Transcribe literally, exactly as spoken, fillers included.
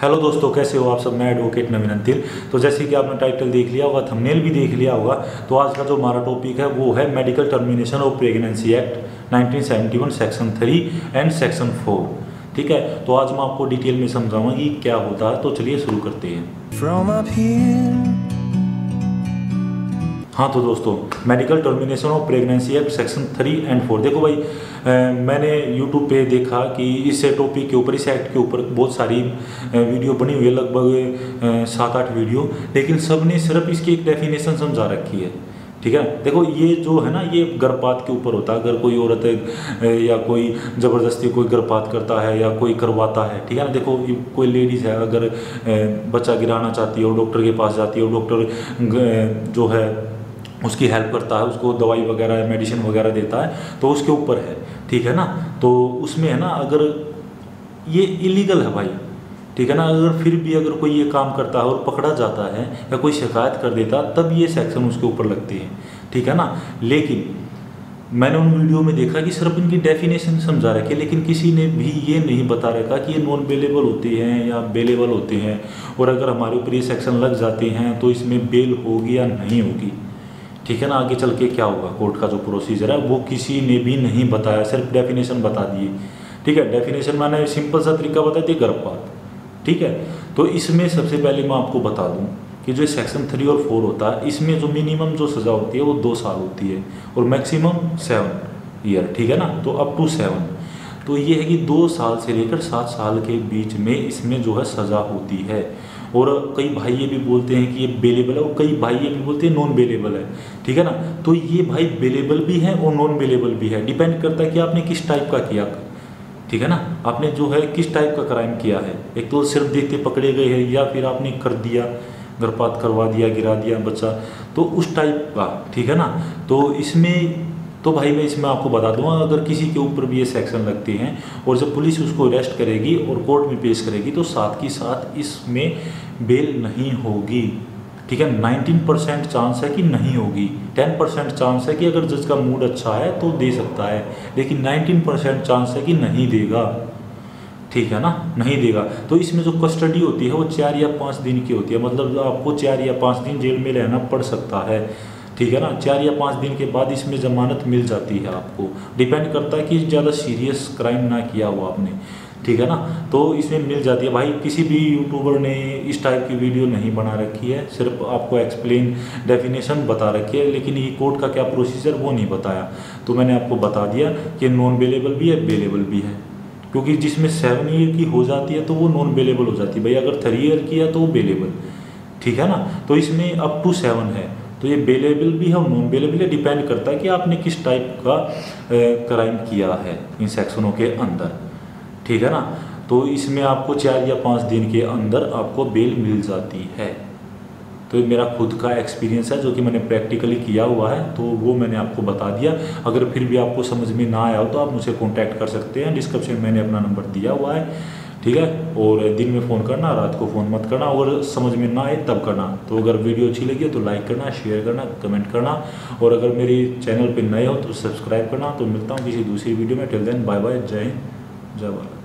Hello दोस्तों, कैसे हो आप सब। मैं एडवोकेट नवीन अंतिल। तो जैसे कि आपने टाइटल देख लिया होगा, थंबनेल भी देख लिया होगा, तो आज का जो हमारा टॉपिक है वो है medical termination of pregnancy act nineteen seventy one section three and section four. ठीक है, तो आज मैं आपको डिटेल में समझाऊंगा कि क्या होता है। तो चलिए शुरू करते हैं। हाँ तो दोस्तों, medical termination of pregnancy act section three and four. देखो भाई, आ, मैंने यूट्यूब पे देखा कि इस टॉपिक के ऊपर, इस एक्ट के ऊपर बहुत सारी वीडियो बनी हुई है, लगभग सात आठ वीडियो, लेकिन सब ने सिर्फ इसकी एक डेफिनेशन समझा रखी है। ठीक है, देखो ये जो है ना, ये गर्भपात के ऊपर होता है। अगर कोई औरत या कोई ज़बरदस्ती कोई गर्भपात करता है या कोई करवाता है, ठीक है ना। देखो कोई लेडीज़ है, अगर बच्चा गिराना चाहती है और डॉक्टर के पास जाती है और डॉक्टर जो है उसकी हेल्प करता है, उसको दवाई वगैरह मेडिसिन वगैरह देता है, तो उसके ऊपर है। ठीक है ना, तो उसमें है ना, अगर ये इलीगल है भाई, ठीक है ना, अगर फिर भी अगर कोई ये काम करता है और पकड़ा जाता है या कोई शिकायत कर देता, तब ये सेक्शन उसके ऊपर लगती है। ठीक है ना, लेकिन मैंने उन वीडियो में देखा कि सिर्फ इनकी डेफिनेशन समझा रखी है, लेकिन किसी ने भी ये नहीं बता रखा कि ये नॉन बेलेबल होते हैं या बेलेबल होते हैं, और अगर हमारे ऊपर ये सेक्शन लग जाते हैं तो इसमें बेल होगी या नहीं होगी। ठीक है ना, आगे चल के क्या होगा, कोर्ट का जो प्रोसीजर है वो किसी ने भी नहीं बताया, सिर्फ डेफिनेशन बता दिए। ठीक है, डेफिनेशन मैंने सिंपल सा तरीका बता दिया, गर्भपात। ठीक है, तो इसमें सबसे पहले मैं आपको बता दूं कि जो सेक्शन थ्री और फोर होता है, इसमें जो मिनिमम जो सज़ा होती है वो दो साल होती है और मैक्सिमम सेवन ईयर। ठीक है ना, तो अप टू सेवन। तो ये है कि दो साल से लेकर सात साल के बीच में इसमें जो है सज़ा होती है। और कई भाई ये भी बोलते हैं कि ये बेलेबल है, और कई भाई ये भी बोलते हैं नॉन बेलेबल है। ठीक है ना, तो ये भाई बेलेबल भी है और नॉन बेलेबल भी है, डिपेंड करता है कि आपने किस टाइप का किया। ठीक है ना, आपने जो है किस टाइप का क्राइम किया है। एक तो सिर्फ देखते पकड़े गए हैं, या फिर आपने कर दिया, गर्भपात करवा दिया, गिरा दिया बच्चा, तो उस टाइप का। ठीक है ना, तो इसमें तो भाई मैं इसमें आपको बता दूंगा, अगर किसी के ऊपर भी ये सेक्शन लगते हैं और जब पुलिस उसको अरेस्ट करेगी और कोर्ट में पेश करेगी, तो साथ ही साथ इसमें बेल नहीं होगी। ठीक है, नाइनटीन परसेंट चांस है कि नहीं होगी, टेन परसेंट चांस है कि अगर जज का मूड अच्छा है तो दे सकता है, लेकिन नाइनटीन परसेंट चांस है कि नहीं देगा। ठीक है ना, नहीं देगा। तो इसमें जो कस्टडी होती है वो चार या पाँच दिन की होती है, मतलब आपको चार या पाँच दिन जेल में रहना पड़ सकता है। ठीक है ना, चार या पाँच दिन के बाद इसमें ज़मानत मिल जाती है आपको, डिपेंड करता है कि ज़्यादा सीरियस क्राइम ना किया हुआ आपने। ठीक है ना, तो इसमें मिल जाती है। भाई किसी भी यूट्यूबर ने इस टाइप की वीडियो नहीं बना रखी है, सिर्फ आपको एक्सप्लेन डेफिनेशन बता रखी है, लेकिन ये कोर्ट का क्या प्रोसीजर वो नहीं बताया। तो मैंने आपको बता दिया कि नॉन बेलेबल भी है, बेलेबल भी है, क्योंकि जिसमें सेवन ईयर की हो जाती है तो वो नॉन बेलेबल हो जाती है भाई, अगर थ्री ईयर की है तो वो बेलेबल। ठीक है ना, तो इसमें अप टू सेवन है, तो ये बेलेबल भी है और नॉन बेलेबल है, डिपेंड करता है कि आपने किस टाइप का क्राइम किया है इन सेक्शनों के अंदर। ठीक है ना, तो इसमें आपको चार या पाँच दिन के अंदर आपको बेल मिल जाती है। तो ये मेरा खुद का एक्सपीरियंस है, जो कि मैंने प्रैक्टिकली किया हुआ है, तो वो मैंने आपको बता दिया। अगर फिर भी आपको समझ में ना आया हो तो आप मुझे कॉन्टैक्ट कर सकते हैं, डिस्क्रिप्शन में मैंने अपना नंबर दिया हुआ है। ठीक है, और दिन में फ़ोन करना, रात को फ़ोन मत करना, और समझ में ना आए तब करना। तो अगर वीडियो अच्छी लगी तो लाइक करना, शेयर करना, कमेंट करना, और अगर मेरी चैनल पे नए हो तो सब्सक्राइब करना। तो मिलता हूँ किसी दूसरी वीडियो में। टिल देन बाय बाय, जय हिंद, जय भारत।